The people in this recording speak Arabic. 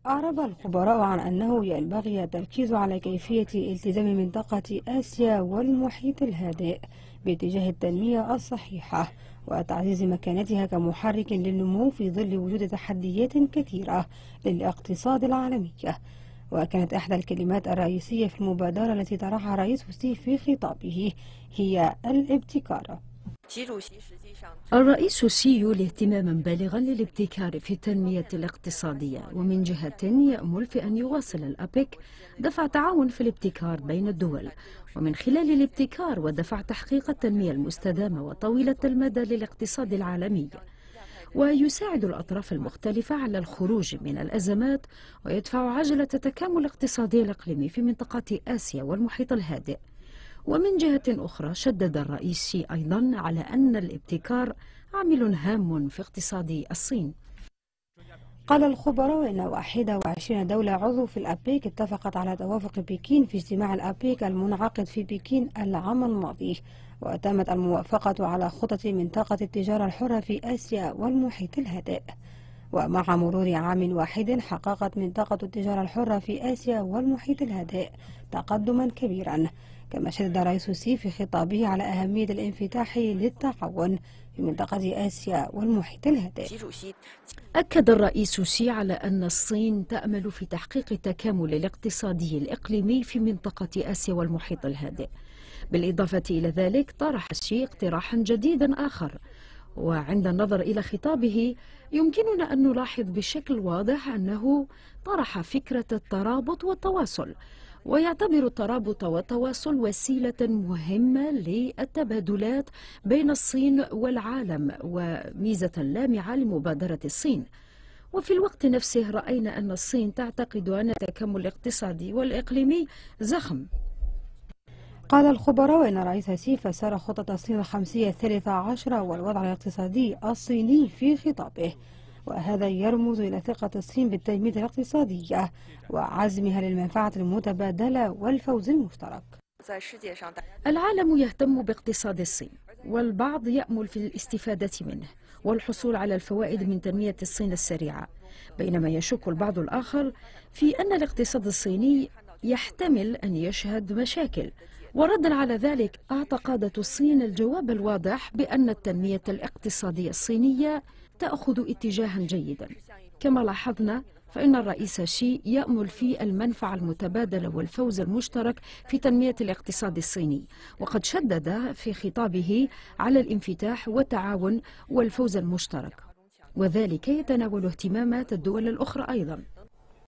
أعرب الخبراء عن أنه ينبغي التركيز على كيفية التزام منطقة آسيا والمحيط الهادئ باتجاه التنمية الصحيحة وتعزيز مكانتها كمحرك للنمو في ظل وجود تحديات كثيرة للاقتصاد العالمي. وكانت إحدى الكلمات الرئيسية في المبادرة التي طرحها رئيس السيسي في خطابه هي الابتكار. الرئيس السيسي اهتماما بالغا للابتكار في التنمية الاقتصادية، ومن جهة يأمل في أن يواصل الأبيك دفع تعاون في الابتكار بين الدول، ومن خلال الابتكار ودفع تحقيق التنمية المستدامة وطويلة المدى للاقتصاد العالمي، ويساعد الأطراف المختلفة على الخروج من الأزمات ويدفع عجلة التكامل الاقتصادي الإقليمي في منطقة آسيا والمحيط الهادئ. ومن جهة أخرى شدد الرئيس أيضا على أن الابتكار عامل هام في اقتصاد الصين. قال الخبراء إن 21 دولة عضو في الأبيك اتفقت على توافق بكين في اجتماع الأبيك المنعقد في بكين العام الماضي، وتمت الموافقة على خطط منطقة التجارة الحرة في آسيا والمحيط الهادئ. ومع مرور عام واحد حققت منطقة التجارة الحرة في آسيا والمحيط الهادئ تقدما كبيرا، كما شدد رئيس السيسي في خطابه على أهمية الانفتاح للتعاون في منطقة آسيا والمحيط الهادئ. أكد الرئيس السيسي على أن الصين تأمل في تحقيق التكامل الاقتصادي الإقليمي في منطقة آسيا والمحيط الهادئ. بالإضافة إلى ذلك طرح السيسي اقتراحا جديدا آخر، وعند النظر إلى خطابه يمكننا أن نلاحظ بشكل واضح أنه طرح فكرة الترابط والتواصل، ويعتبر الترابط والتواصل وسيلة مهمة للتبادلات بين الصين والعالم وميزة لامعة لمبادرة الصين. وفي الوقت نفسه رأينا أن الصين تعتقد أن التكامل الاقتصادي والإقليمي زخم. قال الخبراء إن رئيس السيسي فسر خطط الصين الخمسية 13 والوضع الاقتصادي الصيني في خطابه، وهذا يرمز إلى ثقة الصين بالتنمية الاقتصادية وعزمها للمنفعة المتبادلة والفوز المشترك. العالم يهتم باقتصاد الصين، والبعض يأمل في الاستفادة منه والحصول على الفوائد من تنمية الصين السريعة، بينما يشك البعض الآخر في أن الاقتصاد الصيني يحتمل أن يشهد مشاكل. وردا على ذلك أعطى قادة الصين الجواب الواضح بأن التنمية الاقتصادية الصينية تأخذ اتجاها جيدا. كما لاحظنا فإن الرئيس شي يأمل في المنفعة المتبادلة والفوز المشترك في تنمية الاقتصاد الصيني، وقد شدد في خطابه على الانفتاح والتعاون والفوز المشترك، وذلك يتناول اهتمامات الدول الأخرى أيضا.